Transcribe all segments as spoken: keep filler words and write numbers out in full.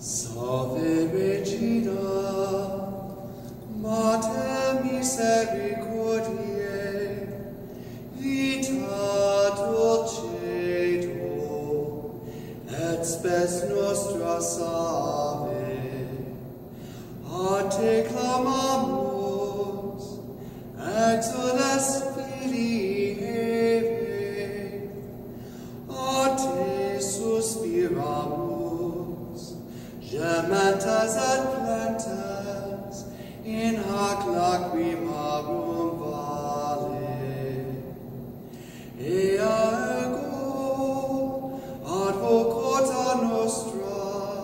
Salve, Regina, Mater misericordiae, vita dulcedo, et spes nostra salve. A te clamamus, exules Filii Eve, a te suspiramus, gementas et plantas, in hac lacrimarum vale. Ea ergo, advocata nostra,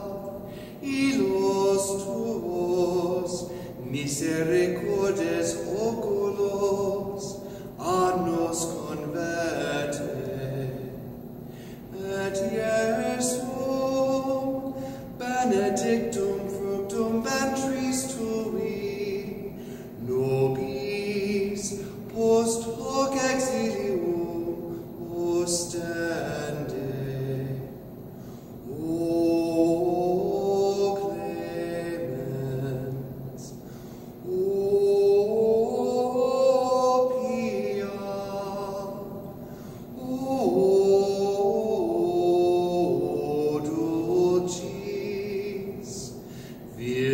illos tuos, misericordes oculos, ad nos converte. Et Iesum, benedictum fructum ventris tui, nobis post hoc exilium ostende. O clemens, O pia, O dulcis, Virgo